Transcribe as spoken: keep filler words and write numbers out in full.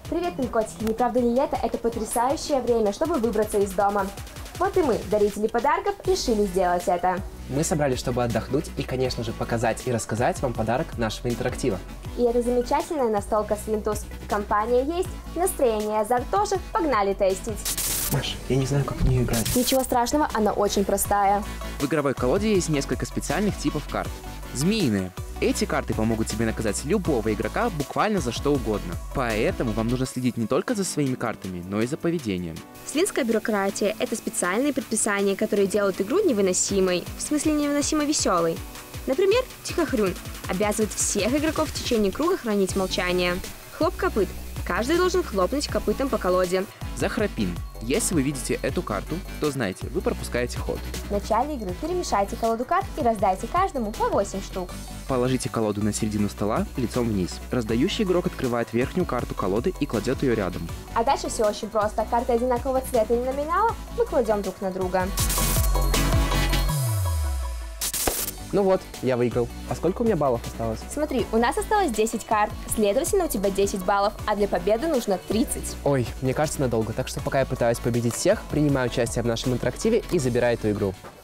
Привет, пинкотики! Не правда ли лето – это потрясающее время, чтобы выбраться из дома? Вот и мы, дарители подарков, решили сделать это. Мы собрались, чтобы отдохнуть и, конечно же, показать и рассказать вам подарок нашего интерактива. И это замечательная настолка Свинтус. Компания есть, настроение азарт тоже, погнали тестить. Маш, я не знаю, как в нее играть. Ничего страшного, она очень простая. В игровой колоде есть несколько специальных типов карт. Змеиные. Эти карты помогут тебе наказать любого игрока буквально за что угодно. Поэтому вам нужно следить не только за своими картами, но и за поведением. Свинская бюрократия – это специальные предписания, которые делают игру невыносимой, в смысле невыносимо веселой. Например, Тихохрюн обязывает всех игроков в течение круга хранить молчание. Хлоп копыт. Каждый должен хлопнуть копытом по колоде. Захрапин. Если вы видите эту карту, то знайте, вы пропускаете ход. В начале игры перемешайте колоду карт и раздайте каждому по восемь штук. Положите колоду на середину стола лицом вниз. Раздающий игрок открывает верхнюю карту колоды и кладет ее рядом. А дальше все очень просто. Карты одинакового цвета и номинала мы кладем друг на друга. Ну вот, я выиграл. А сколько у меня баллов осталось? Смотри, у нас осталось десять карт, следовательно, у тебя десять баллов, а для победы нужно тридцать. Ой, мне кажется, надолго. Так что пока я пытаюсь победить всех, принимаю участие в нашем интерактиве и забираю эту игру.